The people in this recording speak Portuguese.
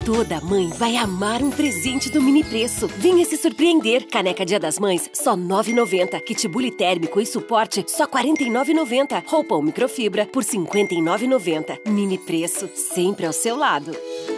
Toda mãe vai amar um presente do mini preço. Venha se surpreender. Caneca Dia das Mães, só R$ 9,90. Kit bule térmico e suporte, só R$ 49,90. Roupão microfibra por R$ 59,90. Mini preço, sempre ao seu lado.